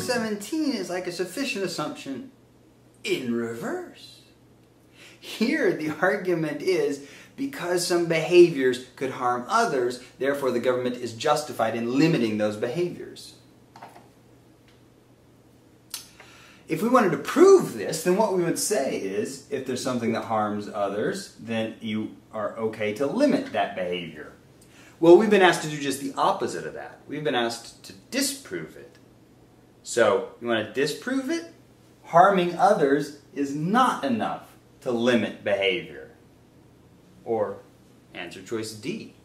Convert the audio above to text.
17 is like a sufficient assumption in reverse. Here the argument is because some behaviors could harm others, therefore the government is justified in limiting those behaviors. If we wanted to prove this, then what we would say is, if there's something that harms others, then you are okay to limit that behavior. Well, we've been asked to do just the opposite of that. We've been asked to disprove it. So, you want to disprove it? Harming others is not enough to limit behavior. Or answer choice D.